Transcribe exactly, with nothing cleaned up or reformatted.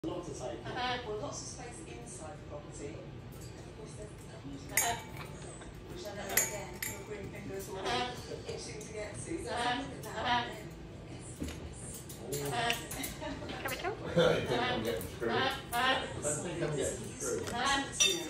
Lots of space. Well, lots of space inside the property. Of course, there's which I know again, your green fingers all itching to get to. So have a look at that. Can we go? I think I'm getting through. I don't think I'm getting through.